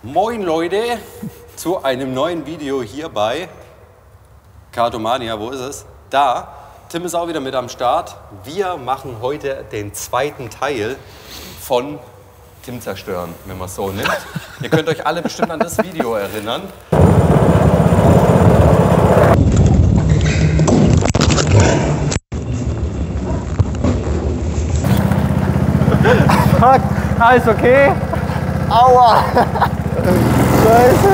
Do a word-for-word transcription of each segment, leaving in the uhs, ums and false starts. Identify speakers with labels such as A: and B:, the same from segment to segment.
A: Moin Leute, zu einem neuen Video hier bei Kartomania. Wo ist es? Da. Tim ist auch wieder mit am Start. Wir machen heute den zweiten Teil von Tim zerstören, wenn man es so nimmt. Ihr könnt euch alle bestimmt an das Video erinnern.
B: Fuck, alles okay? Aua! Scheiße!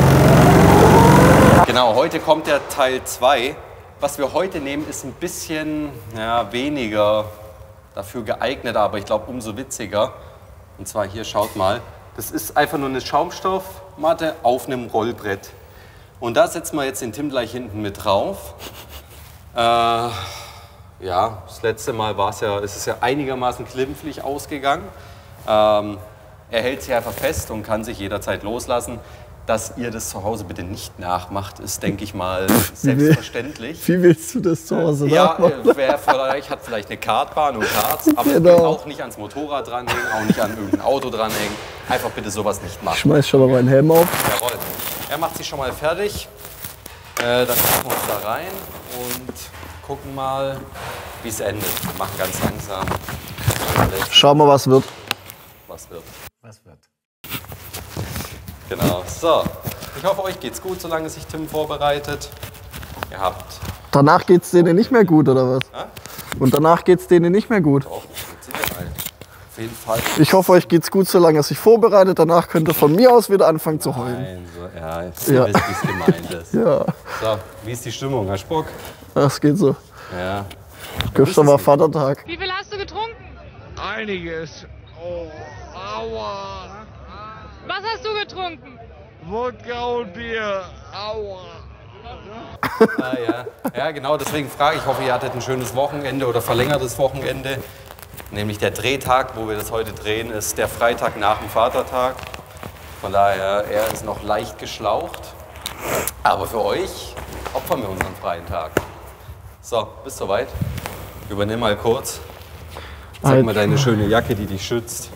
A: Genau, heute kommt der Teil zwei. Was wir heute nehmen, ist ein bisschen ja, weniger dafür geeignet, aber ich glaube umso witziger. Und zwar hier, schaut mal. Das ist einfach nur eine Schaumstoffmatte auf einem Rollbrett. Und da setzen wir jetzt den Tim gleich hinten mit drauf. Äh, ja, das letzte Mal war es ja, es ist ja einigermaßen glimpflich ausgegangen. Ähm, er hält sich einfach fest und kann sich jederzeit loslassen. Dass ihr das zu Hause bitte nicht nachmacht, ist, denke ich mal, selbstverständlich.
B: Wie willst du das zu Hause
A: ja,
B: nachmachen?
A: Ja, wer vielleicht hat vielleicht eine Kartbahn und Karts, aber
B: genau.
A: Auch nicht ans Motorrad dranhängen, auch nicht an irgendein Auto dranhängen. Einfach bitte sowas nicht machen.
B: Ich schmeiß schon mal meinen Helm auf.
A: Jawohl. Er macht sich schon mal fertig. Äh, dann machen wir uns da rein und gucken mal, wie es endet. Wir machen ganz langsam.
B: Schauen wir, was wird.
A: Was wird.
C: Was wird.
A: Genau, so. Ich hoffe, euch geht's gut, solange sich Tim vorbereitet. Ihr habt...
B: Danach geht's denen nicht mehr gut, oder was?
A: Ja?
B: Und danach geht's denen nicht mehr gut.
A: Doch, mit Sicherheit. Auf jeden Fall.
B: Ich hoffe, euch geht's gut, solange er sich vorbereitet. Danach könnt ihr von mir aus wieder anfangen zu heulen.
A: Nein, so, ja, jetzt
B: Ja.
A: wisst, wie es gemeint ist.
B: Ja,
A: So, wie ist die Stimmung, Herr Spock?
B: das geht so.
A: Ja.
B: Gestern war Vatertag.
D: Wie viel hast du getrunken?
C: Einiges. Oh, aua.
D: Was hast du getrunken?
C: Wodka und Bier. Aua.
A: Ah, ja. Ja, genau, deswegen frage ich. Ich hoffe, ihr hattet ein schönes Wochenende oder verlängertes Wochenende. Nämlich der Drehtag, wo wir das heute drehen, ist der Freitag nach dem Vatertag. Von daher, er ist noch leicht geschlaucht. Aber für euch opfern wir unseren freien Tag. So, bist soweit? Übernimm mal kurz. Zeig
B: Halt.
A: mal deine schöne Jacke, die dich schützt.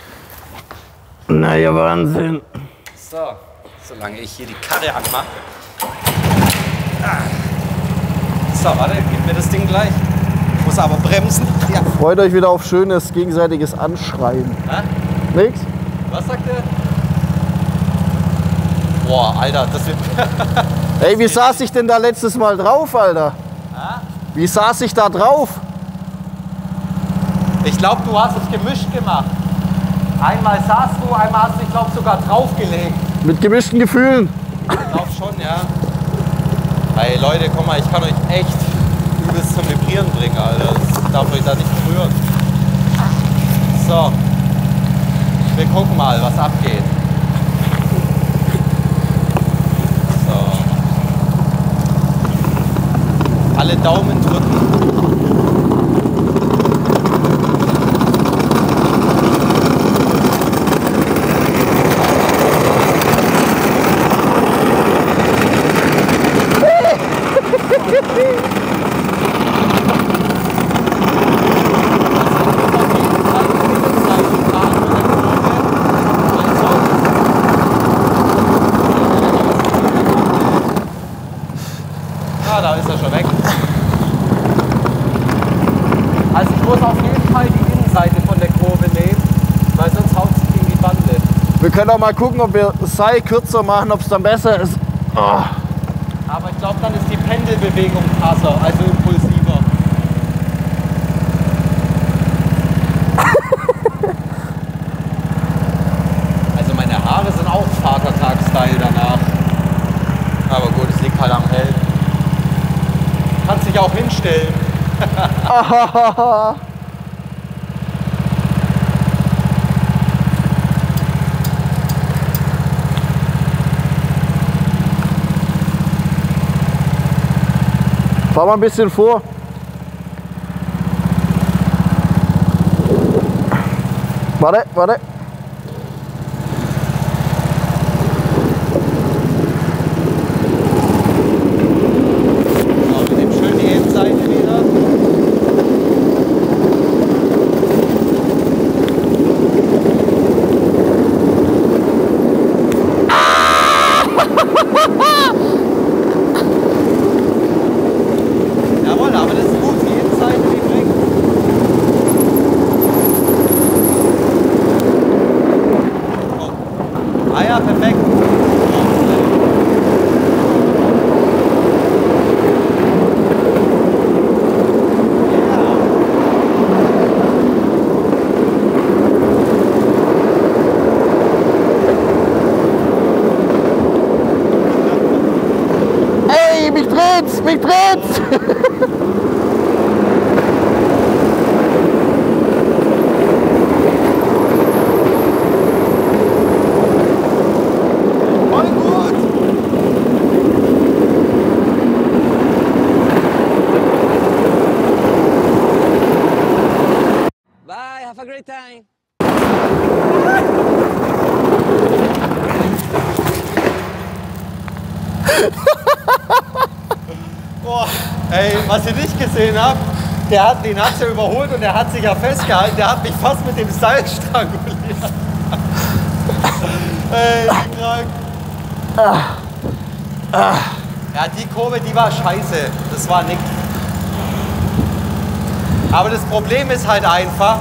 B: Naja, Wahnsinn.
A: So, solange ich hier die Karre anmache. So, warte, gib mir das Ding gleich. Ich muss aber bremsen. Ja.
B: Freut euch wieder auf schönes gegenseitiges Anschreien.
A: Hä?
B: Nix?
A: Was sagt er? Boah, Alter, das wird...
B: Ey, wie saß ich denn da letztes Mal drauf, Alter?
A: Hä?
B: Wie saß ich da drauf?
A: Ich glaube, du hast es gemischt gemacht. Einmal saßt du, einmal hast du dich, glaube sogar draufgelegt.
B: Mit gemischten Gefühlen.
A: Ich glaube schon, ja. Hey Leute, komm mal, ich kann euch echt übelst zum Vibrieren bringen, Alter. Das darf euch da nicht berühren. So. Wir gucken mal, was abgeht. So. Alle Daumen drücken. Ah, da ist er schon weg. Also ich muss auf jeden Fall die Innenseite von der Kurve nehmen, weil sonst haut es gegen die Bande.
B: Wir können auch mal gucken, ob wir das Seil kürzer machen, ob es dann besser ist. Oh.
A: Aber ich glaube, dann ist die Pendelbewegung krasser, also impulsiver. Also meine Haare sind auch Vatertag-Style danach. Aber gut, es liegt halt am Helm. Kannst dich auch hinstellen.
B: Fahr mal ein bisschen vor. Warte, warte.
A: So, wir nehmen schön die Innenseite wieder. Ah ja, perfekt.
B: Ey, mich dreht's, mich dreht's!
A: Voll gut.
E: Bye, have a great time.
A: Boah, ey, was ihr nicht gesehen habt, der hat, den hat ja überholt und der hat sich ja festgehalten. Der hat mich fast mit dem Seil stranguliert. Ey, wie krank. Ja, die Kurve, die war scheiße. Das war nix. Aber das Problem ist halt einfach,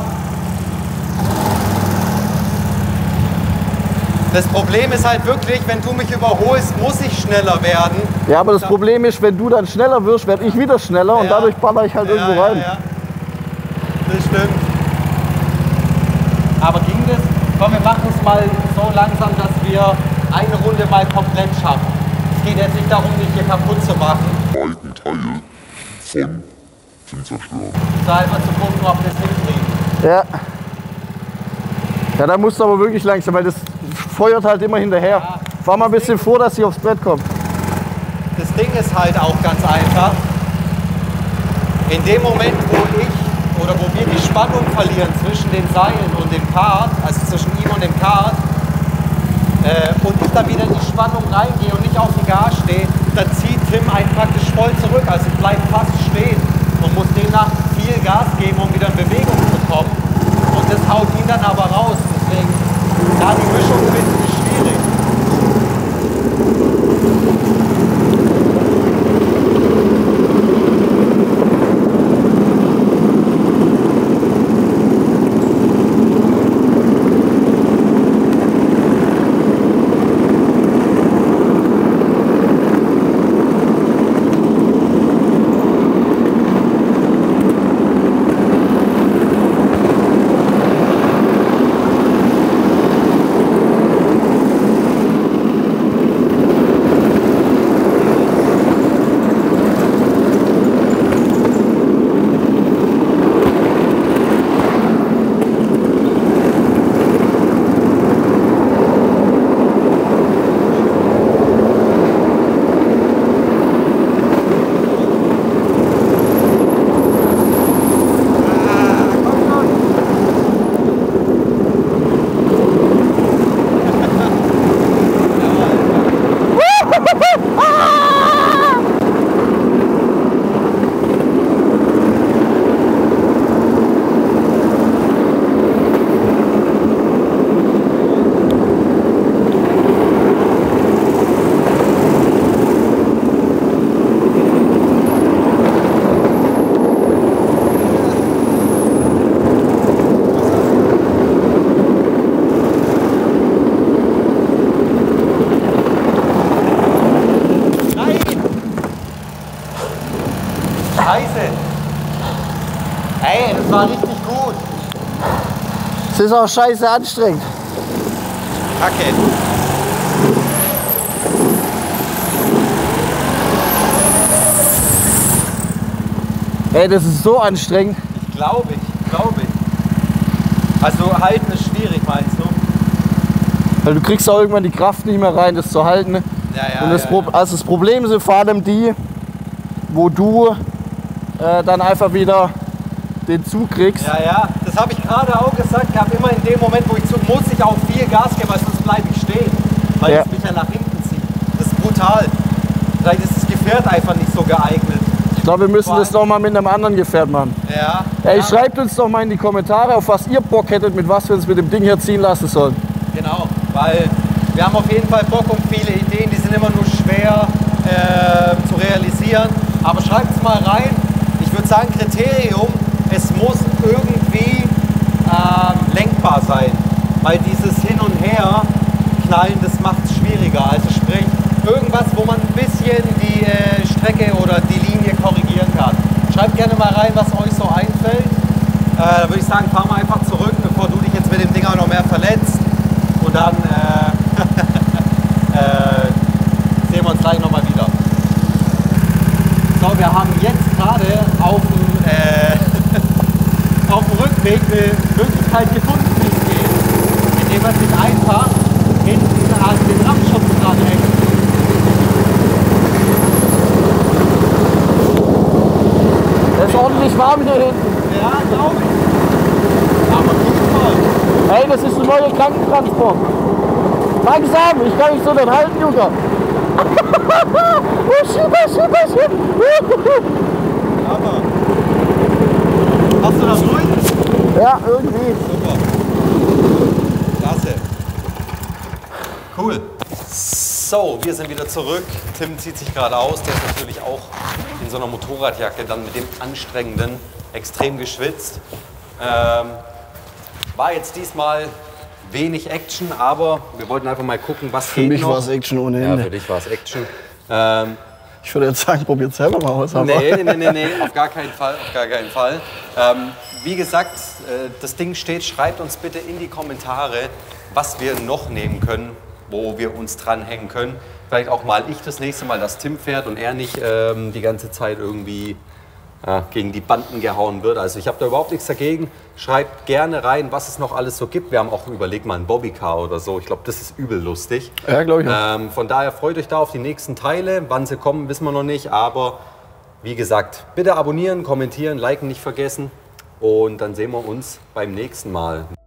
A: das Problem ist halt wirklich, wenn du mich überholst, muss ich schneller werden.
B: Ja, aber das Problem ist, wenn du dann schneller wirst, werde ich wieder schneller und
A: Ja.
B: dadurch baller ich halt
A: Ja,
B: irgendwo
A: ja,
B: rein.
A: ja. Das stimmt. Aber ging das? Komm, wir machen es mal so langsam, dass wir eine Runde mal komplett schaffen. Es geht jetzt nicht darum, dich hier kaputt zu machen.
F: Beiden Teile von zum Zerstören.
A: Es war einfach zu gucken, ob wir es hinkriegen.
B: Ja. Ja, da musst du aber wirklich langsam, weil das feuert halt immer hinterher.
A: Ja.
B: Fahr mal ein bisschen vor, dass sie aufs Brett kommt.
A: Das Ding ist halt auch ganz einfach. In dem Moment, wo ich oder wo wir die Spannung verlieren zwischen den Seilen und dem Kart, also zwischen ihm und dem Kart, äh, und ich dann wieder in die Spannung reingehe und nicht auf dem Gas stehe, dann zieht Tim einen praktisch voll zurück. Also ich bleibe fast stehen und muss demnach viel Gas geben, um wieder in Bewegung zu kommen. Und das haut ihn dann aber raus. Deswegen, da die Mischung finden, ist schwierig. Scheiße. Ey, das war richtig gut.
B: Es ist auch scheiße anstrengend.
A: Kacke.
B: Ey, das ist so anstrengend.
A: Ich glaube ich, glaube ich. Also halten ist schwierig, meinst du?
B: Weil du kriegst auch irgendwann die Kraft nicht mehr rein, das zu halten.
A: Ja, ja,
B: Und das,
A: ja,
B: Pro
A: ja.
B: Also das Problem sind vor allem die, wo du äh, dann einfach wieder den Zug kriegst.
A: Ja, ja, das habe ich gerade auch gesagt gehabt. Immer in dem Moment, wo ich zu, muss ich auch viel Gas geben, weil sonst bleibe ich stehen. Weil
B: Ja.
A: es mich ja nach hinten zieht. Das ist brutal. Vielleicht ist das Gefährt einfach nicht so geeignet.
B: Ich glaube, wir müssen
A: Vor
B: das noch mal mit einem anderen Gefährt machen.
A: Ja.
B: Ey,
A: ja,
B: schreibt uns doch mal in die Kommentare, auf was ihr Bock hättet, mit was wir uns mit dem Ding hier ziehen lassen sollen.
A: Genau, weil wir haben auf jeden Fall Bock und viele Ideen, die sind immer nur schwer äh, zu realisieren. Aber schreibt es mal rein. Ich würde sagen, Kriterium, es muss irgendwie ähm, lenkbar sein. Weil dieses Hin und Her Knallen, das macht es schwieriger. Also sprich, irgendwas, wo man ein bisschen die äh, Strecke oder die Linie korrigieren kann. Schreibt gerne mal rein, was euch so einfällt. Äh, da würde ich sagen, fahr mal einfach zurück, bevor du dich jetzt mit dem Ding auch noch mehr verletzt. Und dann äh, äh, sehen wir uns gleich nochmal wieder. So, wir haben jetzt gerade auf dem, äh, auf dem Rückweg eine Möglichkeit gefunden, wie es geht. Indem man sich einfach hinten an den Rampenschutz dranhängt.
B: Das ist ordentlich warm hier hinten.
A: Ja, glaube ich. Aber gut voll.
B: Hey, das ist ein neuer Krankentransport. Langsam, ich kann nicht so den halten, Junge. Oh, shit, oh, shit, oh, shit.
A: Aber. Hast du das durch?
B: Ja, irgendwie.
A: Super. Klasse. Cool. So, wir sind wieder zurück. Tim zieht sich gerade aus. Der ist natürlich auch in so einer Motorradjacke, dann mit dem anstrengenden, extrem geschwitzt. Ähm, war jetzt diesmal wenig Action, aber wir wollten einfach mal gucken, was
B: Für
A: geht
B: mich
A: noch.
B: war es Action ohne
A: Ja,
B: Ende.
A: für dich war es Action. Ähm,
B: Ich würde jetzt sagen, probiert selber mal aus. Aber
A: Nee, nee, nee, nee, auf gar keinen Fall, auf gar keinen Fall. Ähm, wie gesagt, äh, das Ding steht, schreibt uns bitte in die Kommentare, was wir noch nehmen können, wo wir uns dranhängen können. Vielleicht auch mal ich das nächste Mal, dass Tim fährt und er nicht ähm, die ganze Zeit irgendwie ja, gegen die Banden gehauen wird. Also ich habe da überhaupt nichts dagegen. Schreibt gerne rein, was es noch alles so gibt. Wir haben auch überlegt, mal ein Bobbycar oder so. Ich glaube, das ist übel lustig.
B: Ja, glaube ich auch.
A: Ähm, von daher freut euch da auf die nächsten Teile. Wann sie kommen, wissen wir noch nicht. Aber wie gesagt, bitte abonnieren, kommentieren, liken nicht vergessen. Und dann sehen wir uns beim nächsten Mal.